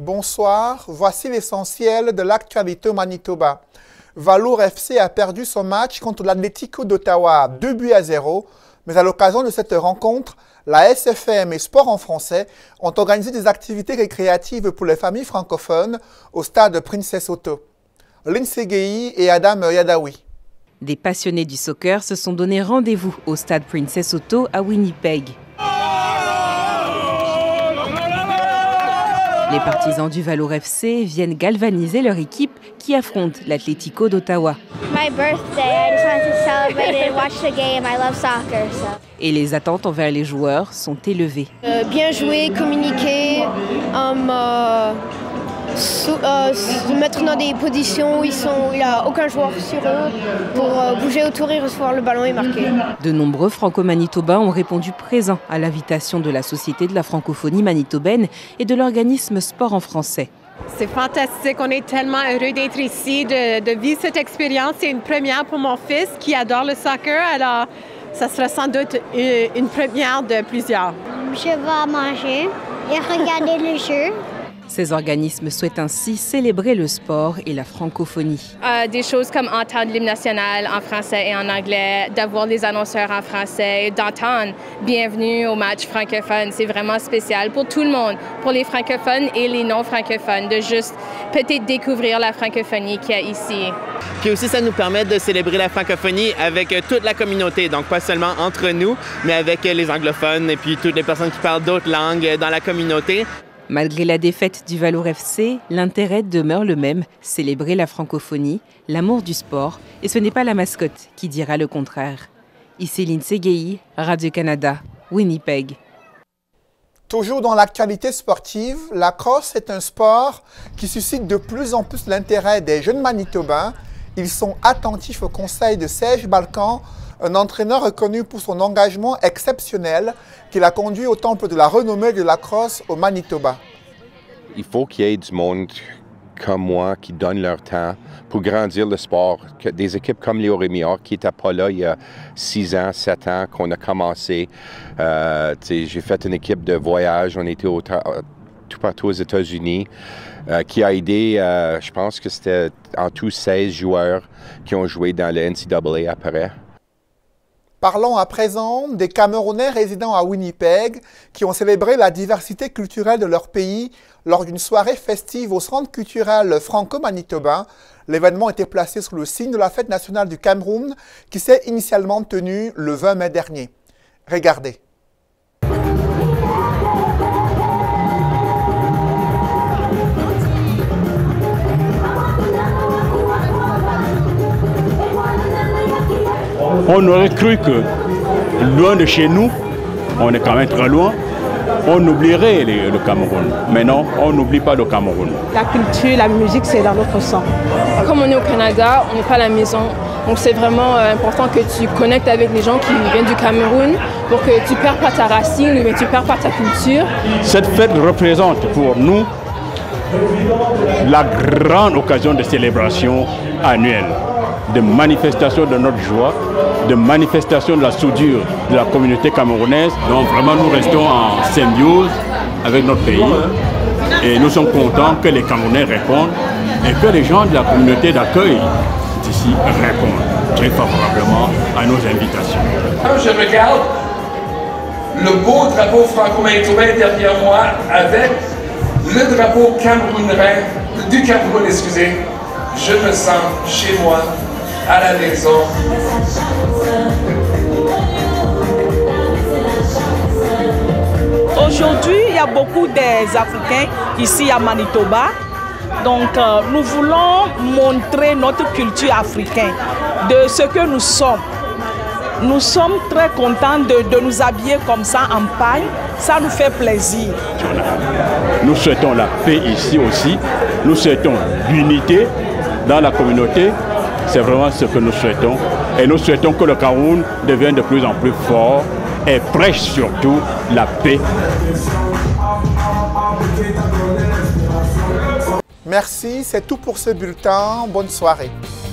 Bonsoir, voici l'essentiel de l'actualité au Manitoba. Valour FC a perdu son match contre l'Atlético d'Ottawa 2-0, mais à l'occasion de cette rencontre, la SFM et Sport en français ont organisé des activités récréatives pour les familles francophones au stade Princess Auto. Lindsay Guéhi et Adam Yadawi. Des passionnés du soccer se sont donné rendez-vous au stade Princess Auto à Winnipeg. Les partisans du Valour FC viennent galvaniser leur équipe qui affronte l'Atlético d'Ottawa. Et les attentes envers les joueurs sont élevées. Bien jouer, communiquer, se mettre dans des positions où il n'y a aucun joueur sur eux pour bouger autour et recevoir le ballon et marquer. De nombreux franco-manitobains ont répondu présents à l'invitation de la Société de la francophonie manitobaine et de l'organisme Sport en français. C'est fantastique, on est tellement heureux d'être ici, de vivre cette expérience. C'est une première pour mon fils qui adore le soccer, alors ça sera sans doute une première de plusieurs. Je vais manger et regarder le jeu. Ces organismes souhaitent ainsi célébrer le sport et la francophonie. Des choses comme entendre l'hymne national en français et en anglais, d'avoir les annonceurs en français, d'entendre « Bienvenue au match francophone ». C'est vraiment spécial pour tout le monde, pour les francophones et les non-francophones, de juste peut-être découvrir la francophonie qu'il y a ici. Puis aussi, ça nous permet de célébrer la francophonie avec toute la communauté, donc pas seulement entre nous, mais avec les anglophones et puis toutes les personnes qui parlent d'autres langues dans la communauté. Malgré la défaite du Valour FC, l'intérêt demeure le même, célébrer la francophonie, l'amour du sport, et ce n'est pas la mascotte qui dira le contraire. Ici Lindsay Guéhi, Radio-Canada, Winnipeg. Toujours dans l'actualité sportive, la crosse est un sport qui suscite de plus en plus l'intérêt des jeunes Manitobains. Ils sont attentifs aux conseils de Serge Balkan, un entraîneur reconnu pour son engagement exceptionnel qui l'a conduit au temple de la renommée de la crosse au Manitoba. Il faut qu'il y ait du monde comme moi qui donne leur temps pour grandir le sport. Des équipes comme Léo Rémillard qui n'étaient pas là il y a 6 ans, 7 ans qu'on a commencé. J'ai fait une équipe de voyage, on était tout partout aux États-Unis, qui a aidé, je pense que c'était en tout 16 joueurs qui ont joué dans le NCAA après. Parlons à présent des Camerounais résidant à Winnipeg qui ont célébré la diversité culturelle de leur pays lors d'une soirée festive au Centre culturel franco-manitobain. L'événement était placé sous le signe de la fête nationale du Cameroun qui s'est initialement tenue le 20 mai dernier. Regardez. On aurait cru que, loin de chez nous, on est quand même très loin, on oublierait le Cameroun. Mais non, on n'oublie pas le Cameroun. La culture, la musique, c'est dans notre sang. Comme on est au Canada, on n'est pas à la maison. Donc c'est vraiment important que tu connectes avec les gens qui viennent du Cameroun pour que tu ne perds pas ta racine, mais tu ne perds pas ta culture. Cette fête représente pour nous la grande occasion de célébration annuelle, de manifestation de notre joie, de manifestation de la soudure de la communauté camerounaise. Donc vraiment nous restons en symbiose avec notre pays et nous sommes contents que les Camerounais répondent et que les gens de la communauté d'accueil d'ici répondent très favorablement à nos invitations. Quand je regarde le beau drapeau franco-manitobain derrière moi avec le drapeau du Cameroun, je me sens chez moi, à la maison. Aujourd'hui, il y a beaucoup des Africains ici à Manitoba. Donc, nous voulons montrer notre culture africaine, de ce que nous sommes. Nous sommes très contents de nous habiller comme ça en paille. Ça nous fait plaisir. Nous souhaitons la paix ici aussi. Nous souhaitons l'unité dans la communauté. C'est vraiment ce que nous souhaitons. Et nous souhaitons que le Cameroun devienne de plus en plus fort et prêche surtout la paix. Merci, c'est tout pour ce bulletin. Bonne soirée.